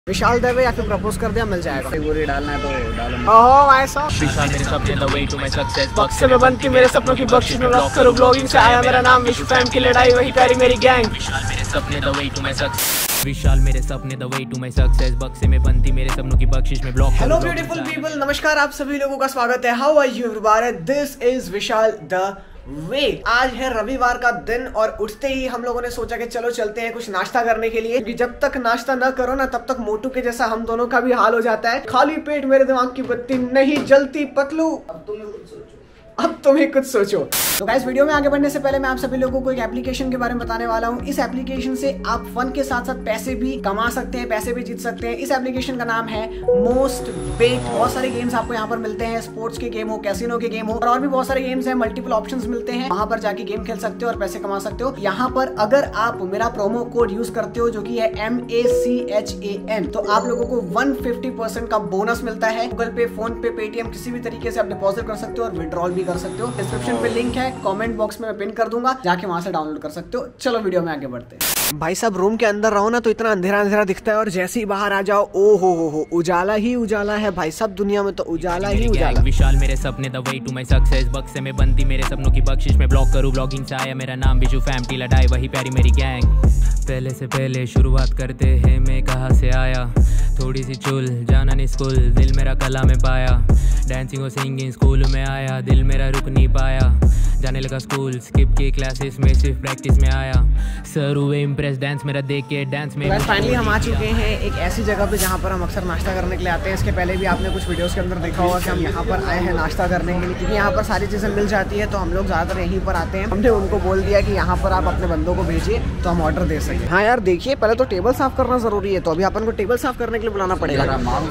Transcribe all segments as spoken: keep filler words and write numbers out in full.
विशाल देवे या फिर प्रपोज कर दिया मिल जाएगा। पूरी डालना है तो डालो। ओहो भाई साहब, विशाल मेरे सपने the way to my success बक्स से मैं बनती मेरे सपनों की बख्शिश में ब्लॉग करूं, ब्लॉगिंग से आया मेरा नाम, विश्व फैम की लड़ाई वही प्यारी मेरी गैंग। विशाल मेरे सपने the way to my success Vishal मेरे सपने the way to my success बक्स से मैं बनती मेरे सपनों की बख्शिश में ब्लॉग। हेलो ब्यूटीफुल पीपल, नमस्कार, आप सभी लोगों का स्वागत है। How are you everyone, this is Vishal the way. आज है रविवार का दिन और उठते ही हम लोगों ने सोचा कि चलो चलते हैं कुछ नाश्ता करने के लिए, क्योंकि जब तक नाश्ता न करो ना तब तक मोटू के जैसा हम दोनों का भी हाल हो जाता है। खाली पेट मेरे दिमाग की बत्ती नहीं जलती पतलू। अब तुम्हें कुछ सोचो अब तुम्हें कुछ सोचो। तो गाइस, वीडियो में आगे बढ़ने से पहले मैं आप सभी लोगों को एक एप्लीकेशन के बारे में बताने वाला हूँ। इस एप्लीकेशन से आप फन के साथ साथ पैसे भी कमा सकते हैं, पैसे भी जीत सकते हैं। इस एप्लीकेशन का नाम है मोस्ट बेट। बहुत सारे गेम्स आपको यहाँ पर मिलते हैं, स्पोर्ट्स के गेम हो, कैसीनो के गेम हो, और, और भी बहुत सारे गेम्स हैं। मल्टीपल ऑप्शंस मिलते हैं, वहां पर जाके गेम खेल सकते हो और पैसे कमा सकते हो। यहाँ पर अगर आप मेरा प्रोमो कोड यूज करते हो जो की है M A C H A N, तो आप लोगों को वन फिफ्टी परसेंट का बोनस मिलता है। गूगल पे, फोन पे, पेटीएम, किसी भी तरीके से आप डिपॉजिट कर सकते हो और विड्रॉल भी कर सकते हो। डिस्क्रिप्शन पे लिंक है, कमेंट बॉक्स में मैं पिन कर दूंगा, जाके वहां से डाउनलोड कर सकते हो। चलो वीडियो में आगे बढ़ते हैं। भाई साहब, रूम के अंदर रहो ना तो इतना अंधेरा अंधेरा दिखता है, और जैसे ही बाहर आ जाओ ओ हो हो हो उजाला ही उजाला है भाई साहब। दुनिया में तो उजाला ही उजाला। विशाल मेरे सपने the way to my success बक्स से मैं बनती मेरे सपनों की बख्शिश में ब्लॉग करूं, ब्लॉगिंग से आया मेरा नाम, विशु फैम की लड़ाई वही प्यारी मेरी गैंग। पहले से पहले शुरुआत करते हैं, मैं कहाँ से आया, थोड़ी सी चुल जाना नहीं स्कूल, दिल मेरा कला में पाया, डांसिंग और सिंगिंग स्कूल में आया, दिल मेरा रुक नहीं पाया, जाने लगा स्कूल, स्किप के क्लासेस में सिर्फ प्रैक्टिस में आया, सर हुए इम्प्रेस डांस मेरा देख के, डांस में। फाइनली हम आ चुके हैं एक ऐसी जगह पे जहाँ पर हम अक्सर नाश्ता करने के लिए आते हैं। इसके पहले भी आपने कुछ वीडियोस के अंदर देखा होगा कि हम यहाँ पर आए हैं नाश्ता करने के लिए, क्योंकि यहाँ पर सारी चीज़ें मिल जाती है, तो हम लोग ज़्यादातर यहीं पर आते हैं। हमने उनको बोल दिया कि यहाँ पर आप अपने बंदों को भेजिए तो हम ऑर्डर दे सकें। हाँ यार, देखिए पहले तो टेबल साफ करना जरूरी है, तो अभी अपन को टेबल साफ करने के लिए बुलाना पड़ेगा।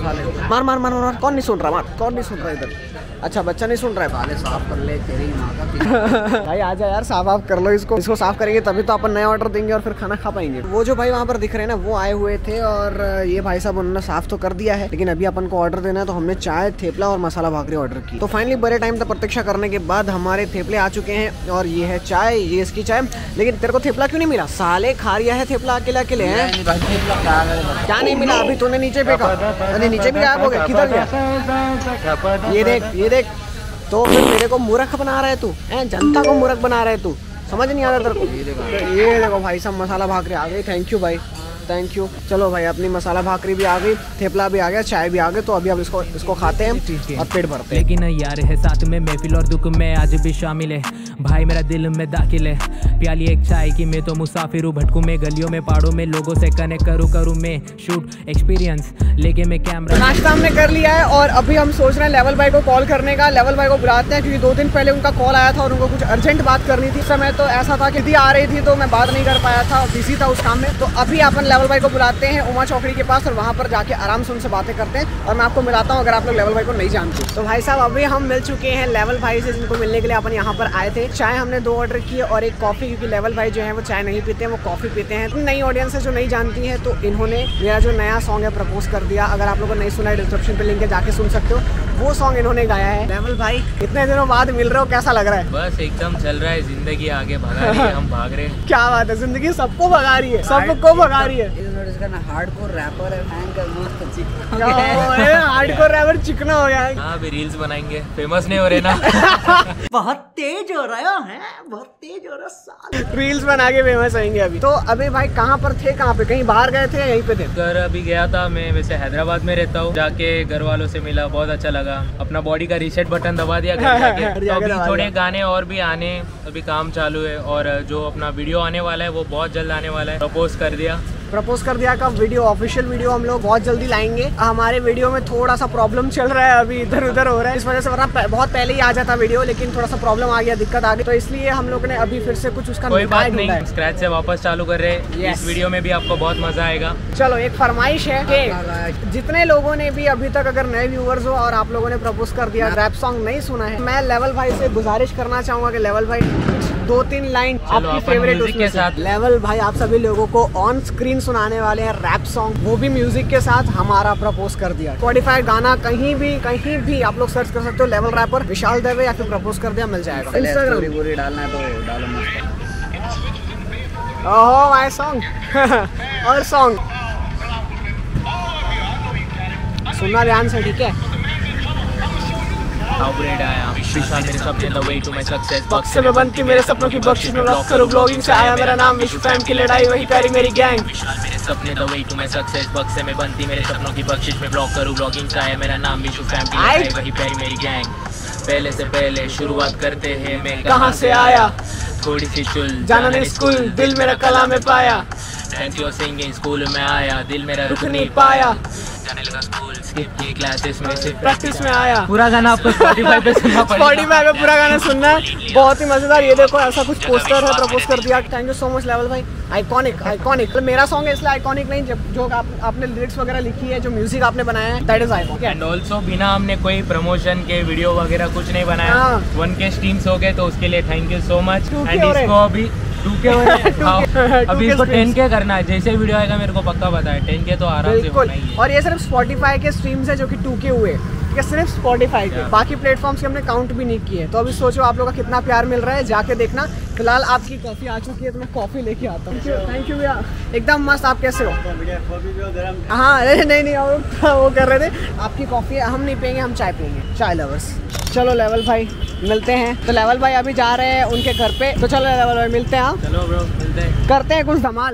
मार मार मार मार, कौन नहीं सुन रहा, मार, कौन नहीं सुन रहा इधर। अच्छा, बच्चा नहीं सुन रहा है, साफ कर ले तेरी माँ का। भाई आजा यार, साफ आप कर लो इसको। इसको साफ करेंगे तभी तो अपन नया ऑर्डर देंगे और फिर खाना खा पाएंगे। वो जो भाई वहाँ पर दिख रहे हैं ना, वो आए हुए थे और ये भाई साहब उन्होंने साफ तो कर दिया है, लेकिन अभी अपन को ऑर्डर देना है, तो हमने चाय, थेपला और मसाला भाकरी ऑर्डर की। तो फाइनली बड़े टाइम तक प्रतीक्षा करने के बाद हमारे थेपले आ चुके हैं और ये है चाय, ये इसकी चाय। लेकिन तेरे को थेपला क्यों नहीं मिला साले? खा रिया है थेपला अकेले अकेले है, क्या नहीं मिला? अभी तूने नीचे फेंका, अरे नीचे भी गायब हो गया, किधर गया? ये देख ये देख, तो फिर मेरे को मूर्ख बना रहा है तू, जनता को मूर्ख बना रहा है तू, समझ नहीं आ रहा तेरे को? ये देखो भाई साहब, मसाला भाकरी आ गई, थैंक यू भाई, थैंक यू। चलो भाई, अपनी मसाला भाकरी भी आ गई, थेपला भी आ गया, चाय भी आ गई, तो अभी अब इसको इसको खाते हैं और पेट भरते हैं। लेकिन यार है साथ में महफिल और दुख में आज भी शामिल है, भाई मेरा दिल में दाखिल है, प्याली एक चाय की मैं तो मुसाफिर हूँ, भटकू में गलियों में पहाड़ों में, लोगों से कनेक्ट करूँ करूँ मैं शूट एक्सपीरियंस लेके मैं कैमरा। नाश्ता हमने कर लिया है और अभी हम सोच रहे हैं लेवल भाई को कॉल करने का। लेवल भाई को बुलाते हैं, क्योंकि दो दिन पहले उनका कॉल आया था और उनको कुछ अर्जेंट बात करनी थी। इस समय तो ऐसा था कि दी आ रही थी तो मैं बात नहीं कर पाया था, बिजी था उस काम में। तो अभी अपन लेवल भाई को बुलाते हैं उमा चौकड़ी के पास और वहाँ पर जाके आराम से उनसे बातें करते हैं, और मैं आपको मिलाता हूँ अगर आप लोग लेवल भाई को नहीं जानते। तो भाई साहब, अभी हम मिल चुके हैं लेवल भाई से, जिनको मिलने के लिए अपन यहाँ पर आए थे। चाय हमने दो ऑर्डर की और एक कॉफी, क्योंकि लेवल भाई जो है वो चाय नहीं पीते हैं, वो कॉफी पीते हैं। नई ऑडियंस है जो नहीं जानती है, तो इन्होंने मेरा जो नया सॉन्ग है प्रपोज कर दिया। अगर आप लोगों ने नहीं सुना है, डिस्क्रिप्शन पे लिंक है, जाके सुन सकते हो। वो सॉन्ग इन्होंने गाया है। लेवल भाई, इतने दिनों बाद मिल रहे हो, कैसा लग रहा है? बस एकदम चल रहा है, जिंदगी आगे भगा रही है, हम भाग रहे हैं। क्या बात है, जिंदगी सबको भगा रही है, सबको भगा रही है। हार्डकोर रैपर है, फैन का मस्त चिकना हार्डकोर रैपर चिकना हो गया है। हाँ, अभी रील्स बनाएंगे, फेमस नहीं हो रहे ना। बहुत तेज हो रहा है, बहुत तेज हो रहा है, रील्स बना के फेमस होंगे अभी। तो अभी भाई कहाँ पर थे, कहाँ पे, कहीं बाहर गए थे, यहीं पे थे? घर अभी गया था मैं, वैसे हैदराबाद में रहता हूँ, जाके घर वालों से मिला, बहुत अच्छा लगा, अपना बॉडी का रीसेट बटन दबा दिया घर जाके। तो अभी थोड़े गाने और भी आने, अभी काम चालू है, और जो अपना वीडियो आने वाला है वो बहुत जल्द आने वाला है। प्रपोज कर दिया प्रपोज कर दिया का वीडियो, ऑफिशियल वीडियो हम लोग बहुत जल्दी लाएंगे। हमारे वीडियो में थोड़ा सा प्रॉब्लम चल रहा है, अभी इधर उधर हो रहा है, इस वजह से, वरना बहुत पहले ही आ जाता वीडियो, लेकिन थोड़ा सा प्रॉब्लम आ गया, दिक्कत आ गई, तो इसलिए हम लोग ने अभी फिर से कुछ उसका कोई बात नहीं, स्क्रैच से वापस चालू कर रहे हैं। इस वीडियो में भी आपको बहुत मजा आएगा। चलो, एक फरमाइश है कि जितने लोगों ने भी अभी तक, अगर नए व्यूअर्स हो और आप लोगों ने प्रपोज कर दिया, रैप सॉन्ग नहीं सुना है, मैं लेवल भाई से गुजारिश करना चाहूंगा कि लेवल भाई दो तीन लाइन आपकी फेवरेट उसमें से। लेवल भाई आप सभी लोगों को ऑन स्क्रीन सुनाने वाले हैं रैप सॉन्ग, वो भी म्यूजिक के साथ, हमारा प्रपोज कर दिया। स्पॉटिफाई गाना कहीं भी कहीं भी आप लोग सर्च कर सकते हो, लेवल रैपर विशाल देवे या फिर प्रपोज कर दिया मिल जाएगा। इंस्टाग्राम पूरी डालना है तो डालो। ओहो भाई सॉन्ग और सॉन्ग सुनना ध्यान से, ठीक है। अपग्रेड आया विशाल मेरे सपने the way to my success बक्से में बनती मेरे सपनों की बख्शिश में ब्लॉग करूं ब्लॉगिंग से आया मेरा नाम विश्व फैम की लड़ाई वही प्यारी मेरी गैंग। विशाल मेरे सपने the way to my success बक्से में बनती मेरे सपनों की बख्शिश में ब्लॉग करूं ब्लॉगिंग से आया मेरा नाम विश्व फैम की लड़ाई वही प्यारी मेरी गैंग। पहले से पहले शुरुआत करते हैं मैं कहाँ से आया, थोड़ी सी चुल जाना नहीं स्कूल दिल मेरा कला में पाया, थैंक यू सिंगिंग स्कूल में आया दिल मेरा रुक नहीं पाया, जाने लगा स्कूल स्किप की क्लासेस में सिर्फ प्रैक्टिस में आया। पूरा गाना आपको स्पॉटिफाई पे सुनना पड़ेगा, स्पॉटिफाई पे पूरा गाना सुनना है, बहुत ही मजेदार। ये देखो ऐसा कुछ पोस्टर है, प्रपोज कर दिया। Thank you so much level भाई, आइकॉनिक आइकॉनिक। तो मेरा सॉन्ग है इसलिए आइकॉनिक नहीं, जब जो आप, आपने लिरिक्स वगैरह लिखी है, जो म्यूजिक आपने बनाया है, that is iconic. And also बिना हमने कोई प्रमोशन के वीडियो वगैरह कुछ नहीं बनाया, हाँ। वन के स्ट्रीम्स हो गए तो उसके लिए थैंक यू सो मच। टू के एंड हो रहे। इसको अभी टू के हो रहे हैं। हाँ, अभी के इसको streams। टेन के करना है, जैसे वीडियो आएगा मेरे को पक्का पता है टेन के तो आराम से बिल्कुल। होना ही है। और ये सिर्फ स्पॉटिफाई के स्ट्रीम्स है जो कि टू के हुए, ठीक है, सिर्फ स्पॉटिफाई के, Yeah. बाकी प्लेटफॉर्म्स के हमने काउंट भी नहीं किए। तो अभी सोचो आप लोग का कितना प्यार मिल रहा है, जाके देखना। फिलहाल आपकी कॉफी आ चुकी है तो मैं कॉफी लेके आता हूँ। थैंक यू भैया, एकदम मस्त। आप कैसे हो? हाँ अरे नहीं नहीं और वो कर रहे थे। आपकी कॉफी हम नहीं पियेंगे, हम चाय पियेंगे, चाय लवर्स। चलो लेवल भाई मिलते हैं। तो लेवल भाई अभी जा रहे हैं उनके घर पे, तो चलो लेवल भाई मिलते हैं। हाँ चलो ब्रो मिलते हैं, करते हैं कुछ धमाल।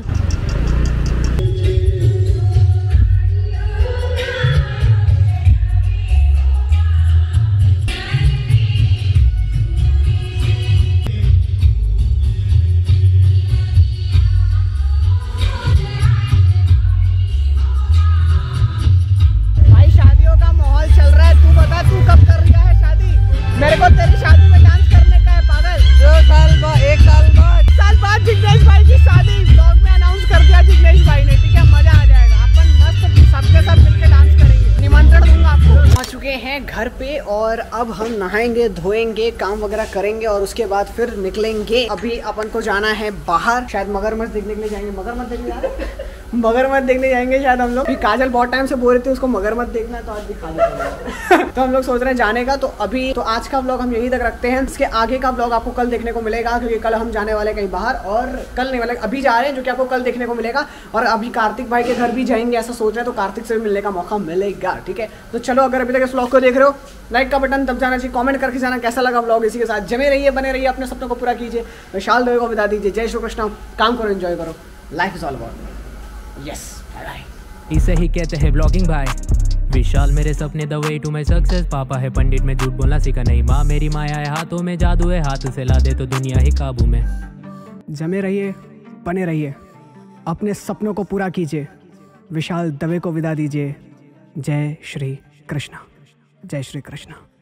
भाई शादियों का माहौल चल रहा है, तू बता तू कब कर रहा है शादी? मेरे को तेरी शादी में डांस करने का है पागल। दो साल बाद, एक साल बाद, साल बाद जिग्नेश भाई की शादी ब्लॉग में अनाउंस कर दिया जिग्नेश भाई ने, ठीक है, मजा आ जाएगा। अपन मस्त सबके साथ मिलकर डांस करेंगे, निमंत्रण दूंगा आपको। आ चुके हैं घर पे और अब हम नहाएंगे धोएंगे, काम वगैरह करेंगे और उसके बाद फिर निकलेंगे। अभी अपन को जाना है बाहर, शायद मगरमच्छ देखने के लिए जाएंगे। मगरमच्छ देखने जा रहे हैं? मगरमच्छ देखने जाएंगे शायद हम लोग। काजल बहुत टाइम से बोल रही थी उसको मगरमच्छ देखना है, तो आज दिखा देते तो हम लोग सोच रहे हैं जाने का। तो अभी तो आज का व्लॉग हम यही तक रखते हैं, इसके आगे का व्लॉग आपको कल देखने को मिलेगा, क्योंकि कल हम जाने वाले कहीं बाहर, और कल नहीं वाले अभी जा रहे हैं, जो कि आपको कल देखने को मिलेगा। और अभी कार्तिक भाई के घर भी जाएंगे ऐसा सोच रहे हैं, तो कार्तिक से भी मिलने का मौका मिलेगा, ठीक है। तो चलो, अगर अभी तक इस व्लॉग को देख रहे हो, लाइक का बटन दब जाना चाहिए, कमेंट करके जाना कैसा लगा व्लॉग। इसी के साथ जमे रहिए, बने रहिए, अपने सपनों को पूरा कीजिए। विशाल दवे को विदा दीजिए। जय श्री कृष्ण। काम करो, एंजॉय करो, life is all about yes. इसे ही कहते हैं ब्लॉगिंग भाई। विशाल मेरे सपने the way to my success. पापा है पंडित में झूठ बोलना सीखा नहीं, माँ मेरी माया है हाथों में जादू है, हाथ से ला दे तो दुनिया ही काबू में। जमे रहिए, बने रहिए, अपने सपनों को पूरा कीजिए। विशाल दवे को विदा दीजिए। जय श्री कृष्ण, जय श्री कृष्ण।